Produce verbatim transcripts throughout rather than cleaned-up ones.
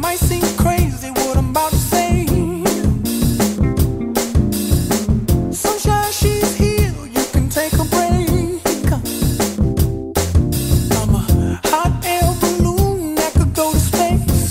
might seem crazy what I'm about to say. Sunshine, she's here, you can take a break. I'm a hot air balloon that could go to space.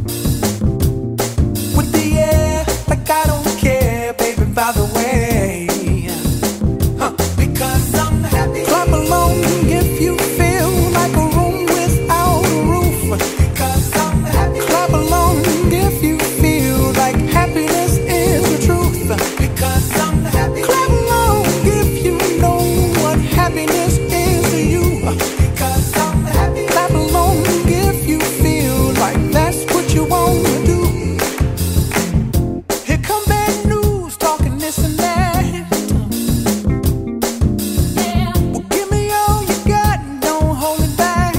With the air, like I don't care, baby, by the way. Huh. Because I'm happy. Clap along if you feel like a room without a roof. Because I'm happy. Clap along if you feel like happiness is the truth. Because I'm happy. Clap along if you know what happiness is to you. Because I'm happy. Clap along if you feel like that's what you want to do. Here come bad news, talking this and that. Well, give me all you got and don't hold it back.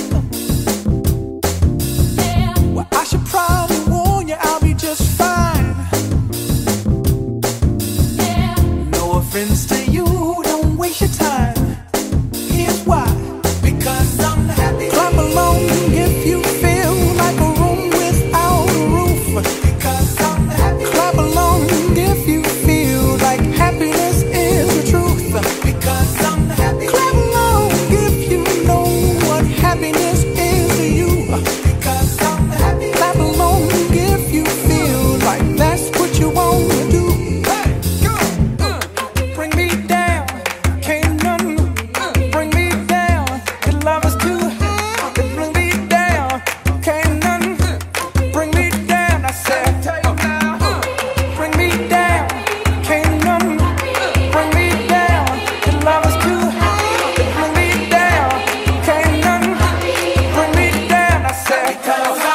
Well, I should probably warn you, I'll be just fine. No offense to you, don't waste your time. Here's why. Because I'm happy. Clap along if you feel like a room without a roof. Because I'm happy. Clap along if you feel like happiness is the truth. Because I'm happy. Clap along if you know what happiness is to you. Because I'm happy. Clap along if you feel like that's what you want to do. Hey, go. Uh, bring me down, can't none bring me down. Your love is too high, bring me down, can't none bring me down. I said, bring me down, can't none bring me down. Your love is too high, bring me down, can't none bring me down. I said, because